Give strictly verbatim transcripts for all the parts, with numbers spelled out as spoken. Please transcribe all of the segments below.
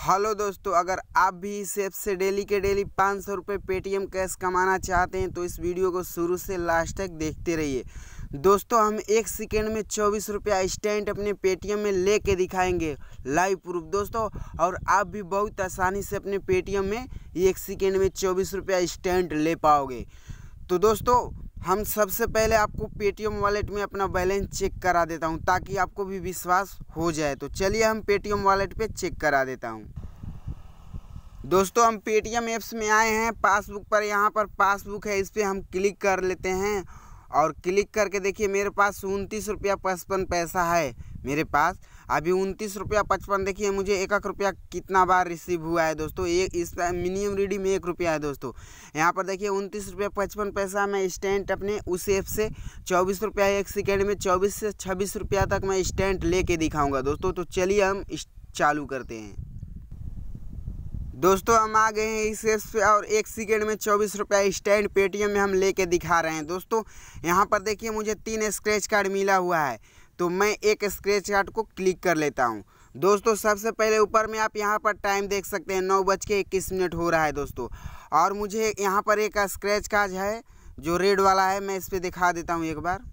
Hello दोस्तों, अगर आप भी इस ऐप से डेली के डेली पाँच सौ रुपये पेटीएम कैश कमाना चाहते हैं तो इस वीडियो को शुरू से लास्ट तक देखते रहिए। दोस्तों, हम एक सेकेंड में चौबीस रुपया इंस्टेंट अपने पेटीएम में लेके दिखाएंगे लाइव प्रूफ दोस्तों। और आप भी बहुत आसानी से अपने पेटीएम में एक सेकेंड में चौबीस रुपया इंस्टेंट ले पाओगे। तो दोस्तों, हम सबसे पहले आपको पेटीएम वॉलेट में अपना बैलेंस चेक करा देता हूं ताकि आपको भी विश्वास हो जाए। तो चलिए हम पेटीएम वॉलेट पे चेक करा देता हूं। दोस्तों, हम पेटीएम ऐप्स में आए हैं। पासबुक पर यहाँ पर पासबुक है, इस पर हम क्लिक कर लेते हैं और क्लिक करके देखिए मेरे पास उनतीस रुपया पचपन पैसा है। मेरे पास अभी उनतीस रुपया पचपन, देखिए मुझे एक एक रुपया कितना बार रिसीव हुआ है दोस्तों। एक इस मिनिमम रीडिंग में एक रुपया है दोस्तों। यहाँ पर देखिए उनतीस रुपया पचपन पैसा मैं इंस्टेंट अपने उस ऐप से चौबीस रुपया एक सेकेंड में चौबीस से छब्बीस रुपया तक मैं इंस्टेंट लेके दिखाऊंगा दोस्तों। तो चलिए हम चालू करते हैं। दोस्तों, हम आ गए हैं इस ऐप पे और एक सेकेंड में चौबीस रुपया इंस्टेंट पेटीएम में हम लेके दिखा रहे हैं दोस्तों। यहाँ पर देखिए मुझे तीन स्क्रैच कार्ड मिला हुआ है, तो मैं एक स्क्रैच कार्ड को क्लिक कर लेता हूँ दोस्तों। सबसे पहले ऊपर में आप यहाँ पर टाइम देख सकते हैं, नौ बज के इक्कीस मिनट हो रहा है दोस्तों। और मुझे यहाँ पर एक स्क्रैच कार्ड है जो रेड वाला है, मैं इस पर दिखा देता हूँ एक बार।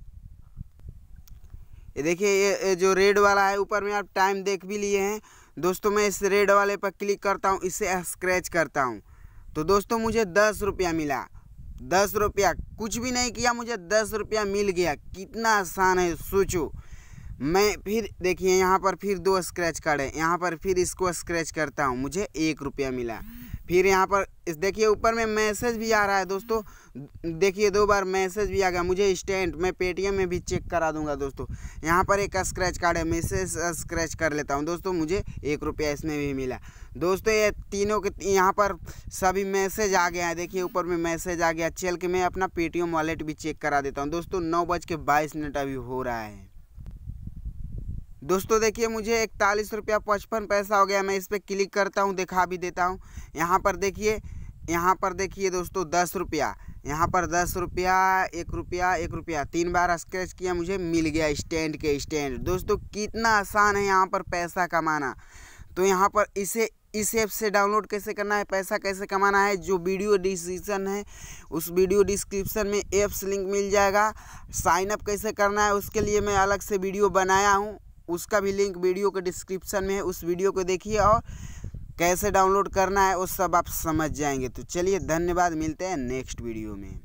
ये देखिए, ये जो रेड वाला है ऊपर में आप टाइम देख भी लिए हैं दोस्तों। मैं इस रेड वाले पर क्लिक करता हूँ, इसे स्क्रैच करता हूँ तो दोस्तों मुझे दस रुपया मिला। दस रुपया कुछ भी नहीं किया, मुझे दस रुपया मिल गया। कितना आसान है सोचो। मैं फिर देखिए यहाँ पर फिर दो स्क्रैच कार्ड है, यहाँ पर फिर इसको स्क्रैच करता हूँ, मुझे एक रुपया मिला। फिर यहाँ पर इस देखिए ऊपर में मैसेज भी आ रहा है दोस्तों। देखिए दो बार मैसेज भी आ गया मुझे इंस्टेंट। मैं पेटीएम में भी चेक करा दूंगा दोस्तों। यहाँ पर एक स्क्रैच कार्ड है, मैसेज स्क्रैच कर लेता हूँ दोस्तों, मुझे एक रुपया इसमें भी मिला दोस्तों। ये तीनों के यहाँ पर सभी मैसेज आ गया है, देखिए ऊपर में मैसेज आ गया। चल के मैं अपना पेटीएम वॉलेट भी चेक करा देता हूँ दोस्तों। नौ बज के बाईस मिनट अभी हो रहा है दोस्तों। देखिए मुझे इकतालीस रुपया पचपन पैसा हो गया। मैं इस पर क्लिक करता हूँ, दिखा भी देता हूँ। यहाँ पर देखिए यहाँ पर देखिए दोस्तों दस रुपया, यहाँ पर दस रुपया, एक रुपया, एक रुपया, तीन बार स्क्रैच किया, मुझे मिल गया स्टैंड के स्टैंड दोस्तों। कितना आसान है यहाँ पर पैसा कमाना। तो यहाँ पर इसे इस ऐप से डाउनलोड कैसे करना है, पैसा कैसे कमाना है, जो वीडियो डिस्क्रिप्शन है उस वीडियो डिस्क्रिप्शन में ऐप्स लिंक मिल जाएगा। साइन अप कैसे करना है उसके लिए मैं अलग से वीडियो बनाया हूँ, उसका भी लिंक वीडियो के डिस्क्रिप्शन में है। उस वीडियो को देखिए और कैसे डाउनलोड करना है वो सब आप समझ जाएंगे। तो चलिए धन्यवाद, मिलते हैं नेक्स्ट वीडियो में।